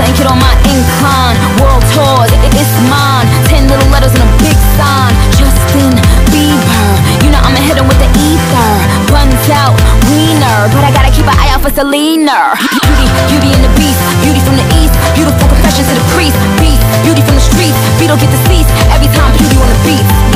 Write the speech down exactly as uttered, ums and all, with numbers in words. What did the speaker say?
Couldn't get on my incline. World tours, it, it's mine. Ten little letters and a big sign. Justin Bieber, you know I'ma hit him with the ether. Buns out, wiener, but I gotta keep an eye out for Selena. Beauty, beauty and the beast, beauty from the east. Beautiful confessions to the priest. Beast, beauty from the streets. Beetle get deceased every time beauty on the beat.